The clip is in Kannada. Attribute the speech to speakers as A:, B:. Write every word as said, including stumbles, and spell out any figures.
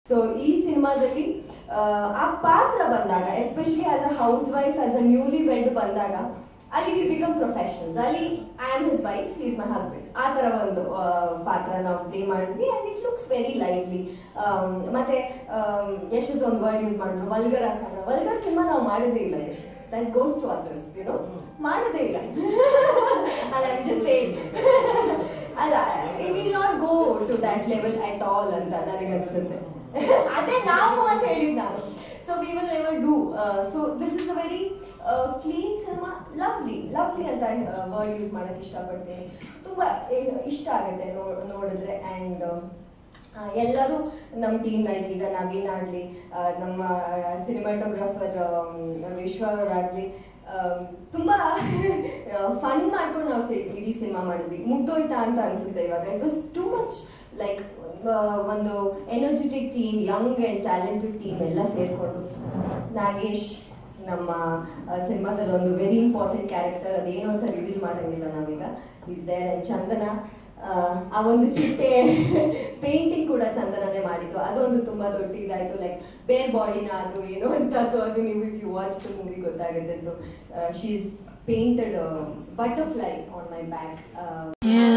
A: ಸೊ ಈ ಸಿನಿಮಾದಲ್ಲಿ ಆ ಪಾತ್ರ ಬಂದಾಗ, especially as a housewife, as a newly wed ಬಂದಾಗ, ಅಲ್ಲಿ ವಿ ಬಿಕಮ್ ಪ್ರೊಫೆಷನಲ್ಸ್. ಅಲ್ಲಿ I am his wife, he is my husband, ಆ ಥರ ಒಂದು ಪಾತ್ರ ನಾವು ಪ್ಲೇ ಮಾಡಿದ್ವಿ. And it looks very lively. ಮತ್ತೆ ಯಶಸ್ ಒಂದು ವರ್ಡ್ ಯೂಸ್ ಮಾಡಿದ್ರು, ವಲ್ಗರ್ ಹಾಕೋಣ. ವಲ್ಗರ್ ಸಿನಿಮಾ ನಾವು ಮಾಡೋದೇ ಇಲ್ಲ Yashas, that goes to others, you know, ಮಾಡೋದೇ ಇಲ್ಲ. ಅಲ್ಲ, ಐ ಆಮ್ ಜಸ್ಟ್ ಸೇಯಿಂಗ್. ಅಲ್ಲ, we will not go to that level at all ಅಂತ ನನಗೆ ಅನ್ಸುತ್ತೆ. ಅದೇ ನಾವು ಅಂತ ಹೇಳಿದ್ ನಾನು. So we will never do. So this is a very clean cinema. Lovely lovely ಅಂತ ವರ್ಡ್ ಯೂಸ್ ಮಾಡೋಕ್ಕೆ ಇಷ್ಟಪಡ್ತೀನಿ. ತುಂಬ ಇಷ್ಟ ಆಗುತ್ತೆ ನೋಡಿದ್ರೆ. ಆ್ಯಂಡ್ ಎಲ್ಲರೂ ನಮ್ಮ ಟೀಮ್, ಲೈಕ್ ಈಗ ನವೀನ್ ಆಗಲಿ, ನಮ್ಮ ಸಿನಿಮಾಟೋಗ್ರಾಫರ್ ವಿಶ್ವ ಅವರಾಗಲಿ, ತುಂಬ ಫನ್ ಮಾಡ್ಕೊಂಡು ನಾವು ಇಡೀ ಸಿನಿಮಾ ಮಾಡಿದ್ವಿ. ಮುಗ್ದೋಯ್ತಾ ಅಂತ ಅನ್ಸುತ್ತೆ ಇವಾಗ. It was too much like ಒಂದು energetic team, young and talented team ಎಲ್ಲ ಸೇರಿಕೊಂಡು. ನಾಗೇಶ್ ನಮ್ಮ ಸಿನಿಮಾದಲ್ಲಿ ಒಂದು ವೆರಿ ಇಂಪಾರ್ಟೆಂಟ್ ಕ್ಯಾರೆಕ್ಟರ್, ಅದೇನು ಅಂತ ರಿವೀಲ್ ಮಾಡೋಂಗಿಲ್ಲ ನಾವೀಗ. Is there. ಆ್ಯಂಡ್ ಚಂದನ, ಆ ಒಂದು ಚಿಟ್ಟೆ ಪೇಂಟಿಂಗ್ ಕೂಡ ಚಂದನನೇ ಮಾಡಿದ್ದು. ಅದೊಂದು ತುಂಬ ದೊಡ್ಡ ಇದಾಯಿತು, ಲೈಕ್ ಬೇರ್ ಬಾಡಿನ ಅದು ಏನು ಅಂತ. ಸೊ ಅದು ನೀವು if you watch the movie ಗೊತ್ತಾಗುತ್ತೆ. So she is painted butterfly on my back.